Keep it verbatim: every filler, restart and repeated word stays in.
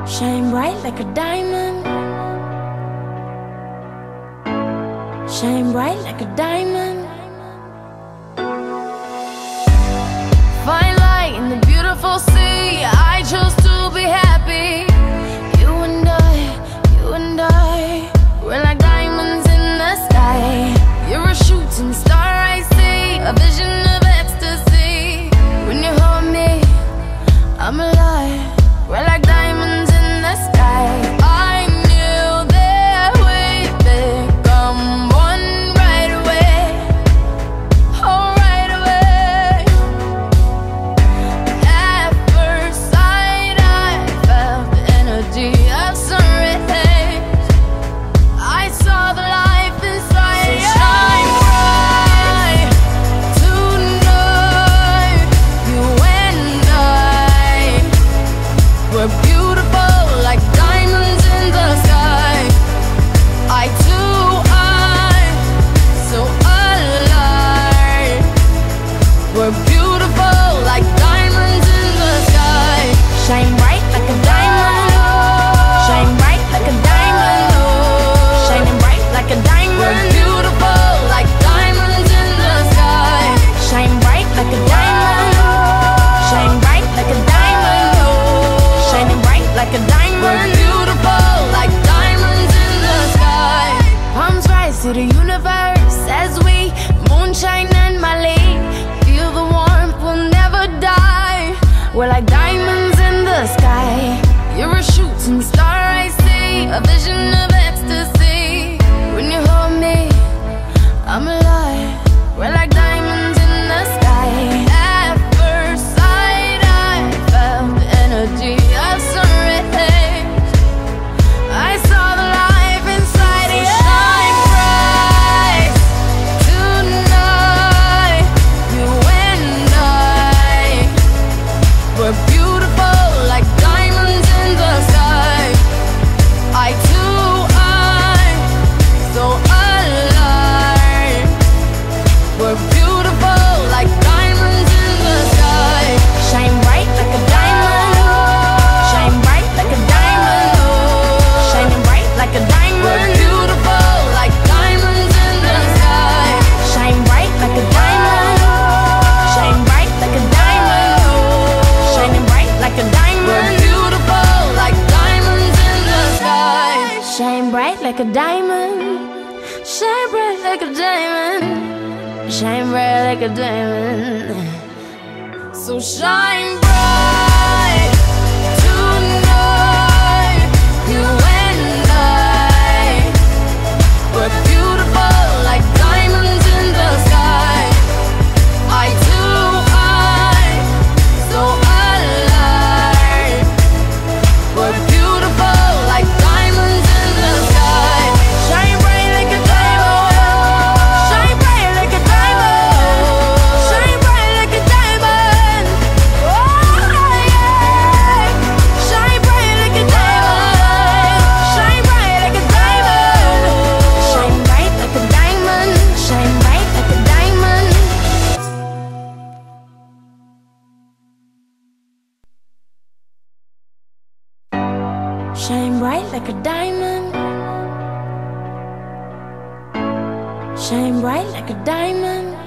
Shine bright like a diamond. Shine bright like a diamond. Fine light in the beautiful sea. I chose to be happy. You and I, you and I, we're like diamonds in the sky. You're a shooting star I see, a vision of ecstasy. When you hold me, I'm alive. We're like diamonds in the sky. I knew that we'd become one right away. Oh, right away. At first sight, I felt the energy of sun rays. I saw the life inside you. Shine bright tonight. You and I, we're beautiful like diamonds in the sky. I too, I'm so alive. We're beautiful like diamonds in the sky. Shine bright like a diamond. Shine bright like a diamond. Shining bright like a diamond. We're beautiful like diamonds in the sky. Shine bright like a diamond. Shine bright like a diamond. Shining bright like a diamond. We're beautiful like diamonds in the sky. Palms rise to the universe as we moonshine and Mali. Feel the warmth, we'll never die. We're like diamonds in the sky. You're a shooting star I see, a vision of ecstasy. When you hold me, I'm alive. We're like diamonds in the sky. At first sight, I felt the energy of sun rays. I saw the life inside you. Shine bright tonight. You and I, we're beautiful like diamonds in the sky. I too, I'm so alive. We're beautiful like diamonds in the sky. Shine bright like a diamond. Shine bright like a diamond. Shining bright like a diamond. We're beautiful like diamonds in the sky. Shine bright like a diamond. Shine bright like a diamond. Shining bright like a diamond. We're beautiful like diamonds in the sky. Shine bright like a diamond. Shine bright like a diamond. Shine bright like a diamond. So shine bright tonight. You and I, we're beautiful like diamonds in the sky. I too, I'm so alive. We're beautiful like diamonds in the sky. Shine bright like a diamond. Shine bright like a diamond. Shine bright like a diamond. Oh yeah. Shine bright like a diamond. Shine bright like a diamond. Shine bright like a diamond. Shine bright like a diamond. Shine bright like a diamond. Shine bright like a diamond.